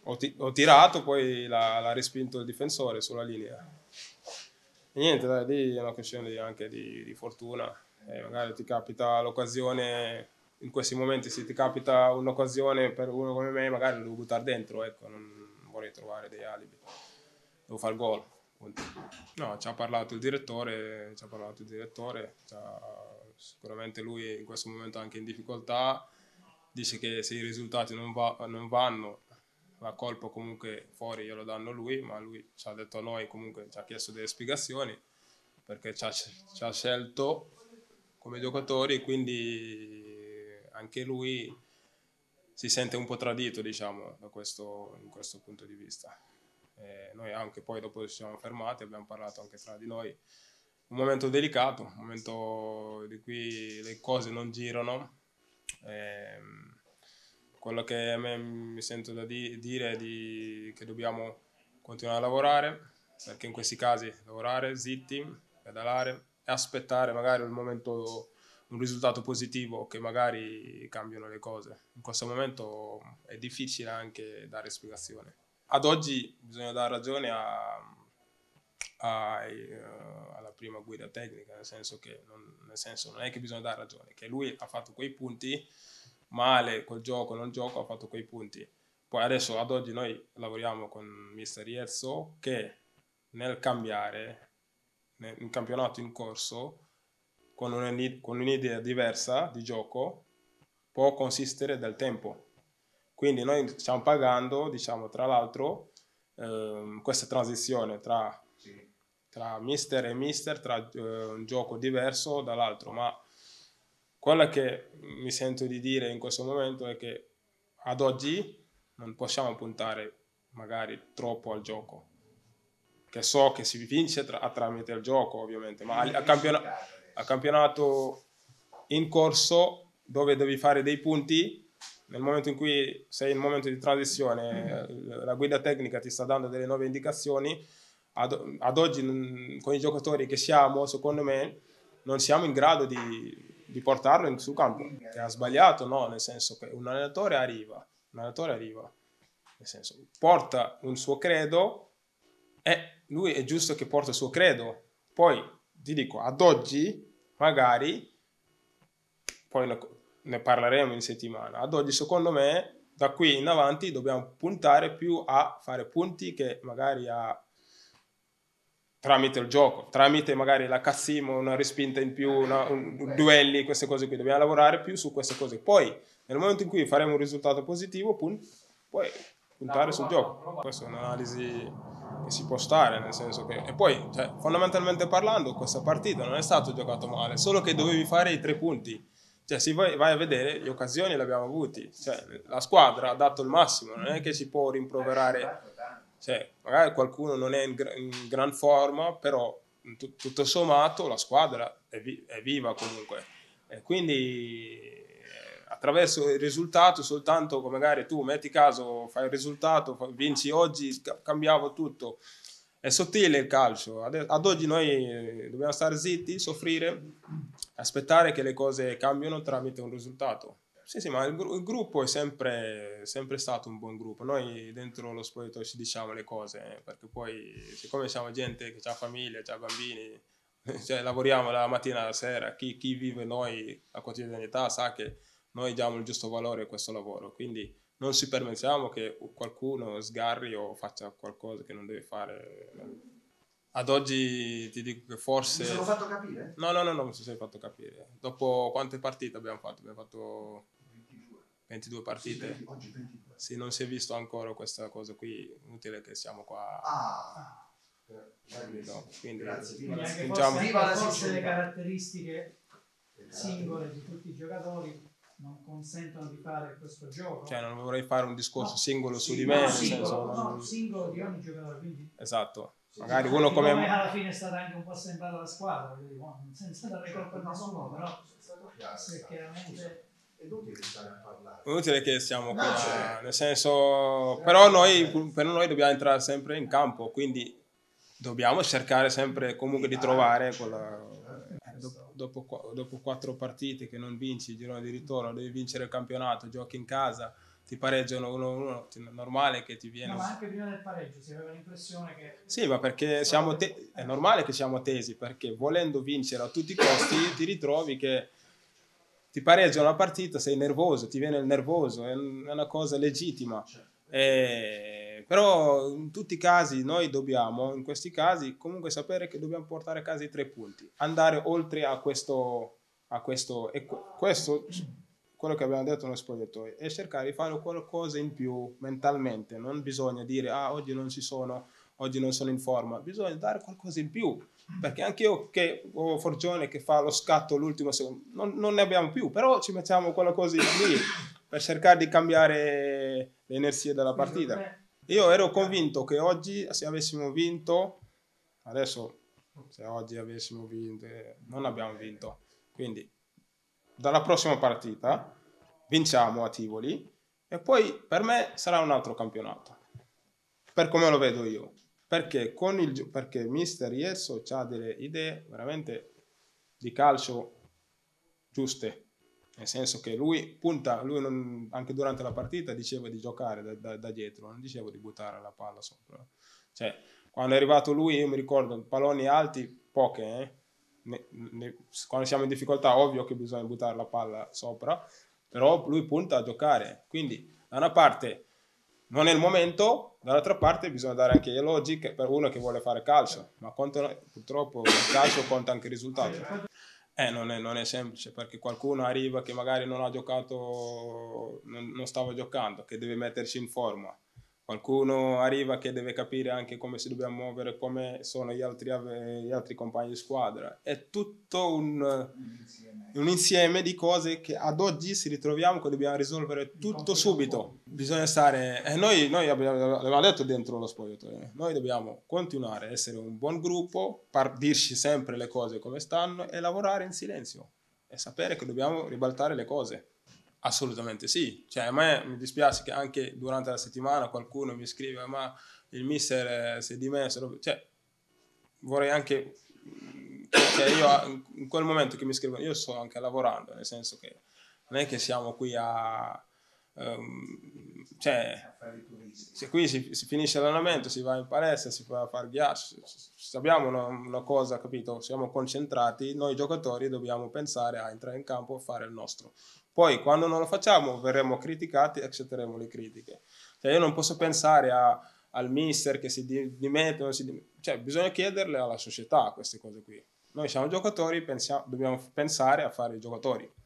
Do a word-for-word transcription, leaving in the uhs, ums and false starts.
ho, ti ho tirato, poi l'ha respinto il difensore sulla linea. E niente, dai, lì è una questione di, anche di, di fortuna. Eh, magari ti capita l'occasione, in questi momenti se ti capita un'occasione per uno come me, magari lo devo buttare dentro, ecco, non vorrei trovare dei alibi. Devo fare il gol. No, ci ha parlato il direttore, ci ha parlato il direttore, sicuramente lui in questo momento è anche in difficoltà, dice che se i risultati non, va, non vanno, la colpa comunque fuori glielo danno lui, ma lui ci ha detto a noi, comunque ci ha chiesto delle spiegazioni, perché ci ha, ci ha scelto come giocatori, quindi anche lui si sente un po' tradito, diciamo, da questo, in questo punto di vista. Eh, noi anche poi dopo ci siamo fermati, abbiamo parlato anche tra di noi, un momento delicato, un momento di cui le cose non girano. Eh, quello che a me mi sento da di dire è di, che dobbiamo continuare a lavorare, perché in questi casi lavorare, zitti, pedalare e aspettare magari il momento, un risultato positivo che magari cambiano le cose. In questo momento è difficile anche dare spiegazione. Ad oggi bisogna dare ragione a, a, alla prima guida tecnica, nel senso che non, nel senso non è che bisogna dare ragione, che lui ha fatto quei punti, male col gioco, non gioco, ha fatto quei punti. Poi adesso ad oggi noi lavoriamo con mister Iezzo che nel cambiare nel, in campionato in corso con un'idea diversa di gioco può consistere del tempo. Quindi noi stiamo pagando, diciamo, tra l'altro, ehm, questa transizione tra, sì. tra mister e mister, tra eh, un gioco diverso dall'altro, ma quello che mi sento di dire in questo momento è che ad oggi non possiamo puntare magari troppo al gioco, che so che si vince tra, tramite il gioco ovviamente, ma a, campiona a campionato in corso dove devi fare dei punti, nel momento in cui sei in momento di transizione, la guida tecnica ti sta dando delle nuove indicazioni, ad, ad oggi con i giocatori che siamo, secondo me, non siamo in grado di, di portarlo in, sul campo. Che ha sbagliato, no, nel senso che un allenatore arriva, un allenatore arriva, nel senso, porta un suo credo e lui è giusto che porta il suo credo. Poi, ti dico, ad oggi, magari, poi ne parleremo in settimana, ad oggi secondo me, da qui in avanti, dobbiamo puntare più a fare punti che magari a tramite il gioco, tramite magari la cazzimo, una respinta in più, una, un, duelli, queste cose qui. Dobbiamo lavorare più su queste cose. Poi, nel momento in cui faremo un risultato positivo, punt poi puntare sul gioco. Questa è un'analisi che si può stare, nel senso che... E poi, cioè, fondamentalmente parlando, questa partita non è stato giocato male, solo che dovevi fare i tre punti. Cioè, se vai, vai a vedere, le occasioni le abbiamo avute. Cioè, la squadra ha dato il massimo, non è che si può rimproverare... Cioè, magari qualcuno non è in, gra in gran forma, però tutto sommato la squadra è, vi è viva comunque. E quindi eh, attraverso il risultato, soltanto come magari tu metti caso, fai il risultato, vinci oggi, cambiavo tutto. È sottile il calcio. Ad, ad oggi noi dobbiamo stare zitti, soffrire, aspettare che le cose cambiano tramite un risultato. Sì, sì, ma il, gru il gruppo è sempre, sempre stato un buon gruppo. Noi dentro lo spogliatoio ci diciamo le cose, eh, perché poi, siccome siamo gente che ha famiglia, ha bambini, cioè lavoriamo dalla mattina alla sera, chi, chi vive noi la quotidianità sa che noi diamo il giusto valore a questo lavoro, quindi non ci permettiamo che qualcuno sgarri o faccia qualcosa che non deve fare. Ad oggi ti dico che forse... Mi sono fatto capire? No, no, no, non mi sei fatto capire. Dopo quante partite abbiamo fatto? Abbiamo fatto ventidue partite. Sì, oggi ventidue. Sì, non si è visto ancora questa cosa qui, inutile che siamo qua. Ah, no, quindi, grazie. Quindi anche spingiamo... forse, anche forse le caratteristiche singole di tutti i giocatori non consentono di fare questo gioco. Cioè, non vorrei fare un discorso no. singolo su sì, di me, no, nel singolo, senso... no, non... singolo di ogni giocatore, quindi... Esatto. Sì, magari sì, uno come... come alla fine è stata anche un po' sembrata la squadra, quindi, no, senza dare colpa a nessuno, però se chiaramente... È inutile stare a parlare. Inutile che siamo no, qui, a, certo. nel senso... Però noi, per noi dobbiamo entrare sempre in campo, quindi dobbiamo cercare sempre comunque di trovare quella... Dopo, dopo, dopo quattro partite che non vinci il girone di ritorno, devi vincere il campionato, giochi in casa, ti pareggiano uno uno, è normale che ti viene... No, ma anche prima del pareggio si aveva l'impressione che... Sì, ma perché siamo te- è normale che siamo tesi, perché volendo vincere a tutti i costi ti ritrovi che ti pareggia una partita, sei nervoso, ti viene il nervoso, è una cosa legittima. Eh, però in tutti i casi noi dobbiamo, in questi casi, comunque sapere che dobbiamo portare a casa i tre punti, andare oltre a questo, a questo, e questo, quello che abbiamo detto nello spogliatoio, è cercare di fare qualcosa in più mentalmente. Non bisogna dire ah oggi non ci sono, oggi non sono in forma, bisogna dare qualcosa in più, perché anche io che ho Forgione che fa lo scatto l'ultimo secondo, non, non ne abbiamo più, però ci mettiamo qualcosa lì per cercare di cambiare le energie della partita. Io ero convinto che oggi se avessimo vinto, adesso se oggi avessimo vinto, non abbiamo vinto, quindi dalla prossima partita vinciamo a Tivoli e poi per me sarà un altro campionato, per come lo vedo io, perché con il perché mister Iesso ha delle idee veramente di calcio giuste, nel senso che lui punta, lui non, anche durante la partita diceva di giocare da, da, da dietro, non diceva di buttare la palla sopra, cioè quando è arrivato lui io mi ricordo palloni alti poche, eh? ne, ne, quando siamo in difficoltà ovvio che bisogna buttare la palla sopra, però lui punta a giocare, quindi da una parte non è il momento, dall'altra parte bisogna dare anche elogi per uno che vuole fare calcio, ma conta, purtroppo il calcio conta anche il risultato. Eh, non è, non è semplice, perché qualcuno arriva che magari non ha giocato, non, non stava giocando, che deve mettersi in forma. Qualcuno arriva che deve capire anche come si dobbiamo muovere, come sono gli altri, gli altri compagni di squadra. È tutto un, un, insieme. un insieme di cose che ad oggi si ritroviamo che dobbiamo risolvere tutto subito. Bisogna stare... Eh, noi noi abbiamo, abbiamo detto dentro lo spogliatoio, noi dobbiamo continuare a essere un buon gruppo, par- dirci sempre le cose come stanno e lavorare in silenzio e sapere che dobbiamo ribaltare le cose. Assolutamente sì, cioè a me mi dispiace che anche durante la settimana qualcuno mi scrive ma il mister si è dimesso, cioè vorrei anche, cioè io in quel momento che mi scrivono io sto anche lavorando, nel senso che non è che siamo qui a, um, cioè se qui si, si finisce l'allenamento, si va in palestra, si fa a fare ghiaccio, abbiamo una, una cosa, capito, siamo concentrati, noi giocatori dobbiamo pensare a entrare in campo e fare il nostro. Poi quando non lo facciamo verremo criticati e accetteremo le critiche. Cioè, io non posso pensare a, al mister che si dimette, si cioè bisogna chiederle alla società queste cose qui. Noi siamo giocatori, pensiamo, dobbiamo pensare a fare i giocatori.